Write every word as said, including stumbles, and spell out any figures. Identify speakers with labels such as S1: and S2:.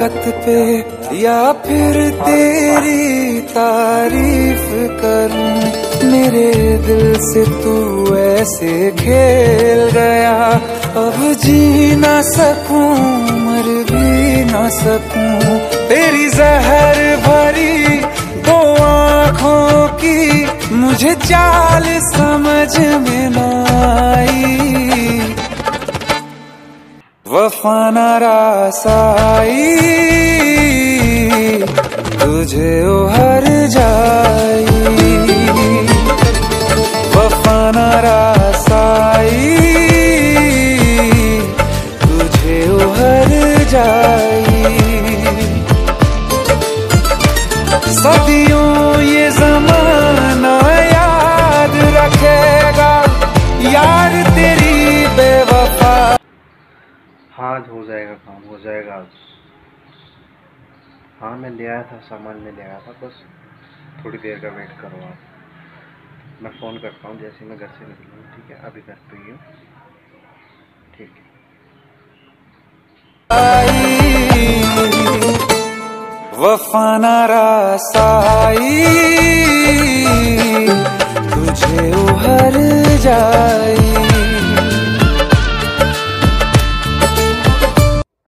S1: बात पे या फिर तेरी तारीफ करूं। मेरे दिल से तू ऐसे खेल गया, अब जी ना सकूं मर भी ना सकूं। तेरी जहर भरी दो आँखों की मुझे चाल समझ में ना आई। वफा न रास आई तुझे उहर जाई। वफा न रास आई तुझे उहर जाई। सदियों ये ज़माना याद रखेगा यार तेरी बेवफा।
S2: हाँ आज हो जाएगा काम, हो जाएगा आज। हाँ मैं ले आया था सामान, में ले आया था, बस थोड़ी देर का वेट करो आप। मैं फ़ोन करता हूँ जैसे मैं घर से निकलूँ, ठीक है? अभी घर पे ही हूँ, ठीक है?
S1: वफा न रास आई तुझे उहर जाई।